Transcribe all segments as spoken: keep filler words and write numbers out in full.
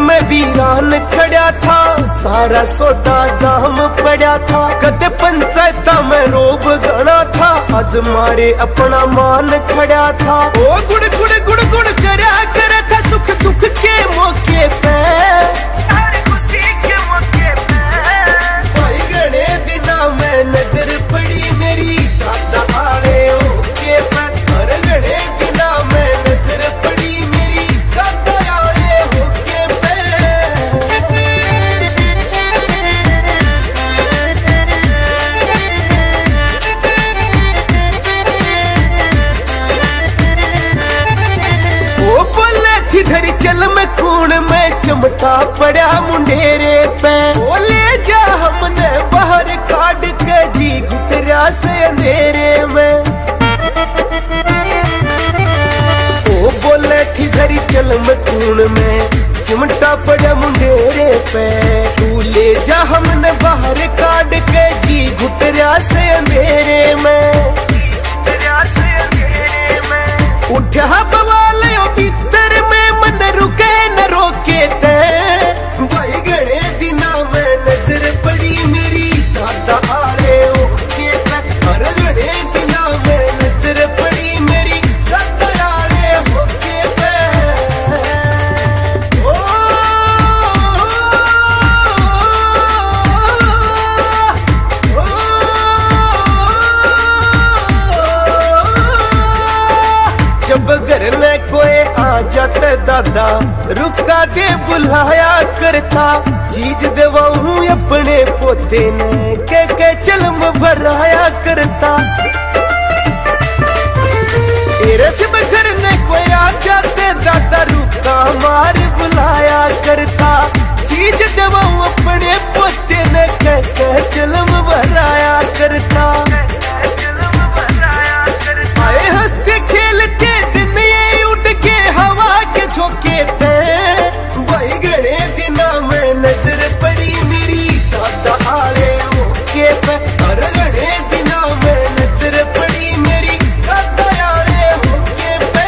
में वीरान खड़ा था, सारा सौदा जाम पड़ा था। कदे पंचायत में रोब गणा था, आज मारे अपना मान खड़ा था। ओ गुड़ गुड़ गुड़ गुड़ करया करे था, सुख दुख के मौके पे, खुशी के मौके पे। भाई घने दिना में नजर पड़ी मेरी दादा आले ओके पे, हर घने दिना में नजर पड़ी मेरी दादा आले ओके पे। ओ बोले थी धरी चल में कूण में चमटा पड़ा मुंडेरे पे। बोले जा हमने बाहर काट के जी घुटरा से अंधेरे में। ओ बोले थी धरी चल में कूण में चिमटा पड़ा मुंडेरे पे। तू ले जा हमने बाहर काट के जी घुटरा से अंधेरे में। उठा बवाल भीतर में मन रुके न रोके ते। भाई घने दिना में नजर पड़ी मेरी दादा आले ओके पे, हर घने दिना में नजर पड़ी मेरी दादा आले ओके पे। ओ, ओ, ओ, जब घर में कोई आ जाते दादा रुका दे बुलाया करता। चीज देवाऊं अपने पोते ने के के चलम भराया करता। तेरे जब घर में कोई आ जाते दादा रुका मार बुलाया करता। चीज देवाऊं अपने पोते ने के के चलम भराया करता। आए हंसते खेलते दिन ये उड़ के हवा के झोंके पे। भाई घने दिना में नजर पड़ी मेरी दादा आले ओके पे, हर घने दिना में नजर पड़ी मेरी दादा आले ओके पे।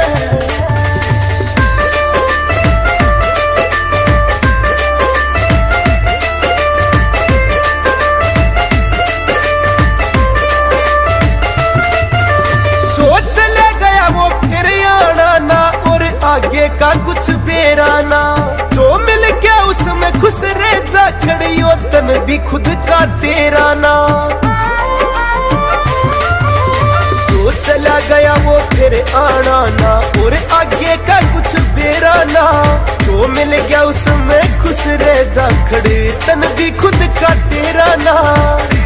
जो चला गया वो फिर आना ना, और आगे का कुछ बेराना। जो मिल गया उसमें खुश रह जा, खड़ी हो तन भी खुद का तेरा ना। जो चला गया वो फिर आना ना, और आगे का कुछ बेराना। जो मिल गया उसमें खुश रह जा, खड़ी तन भी खुद का तेरा ना।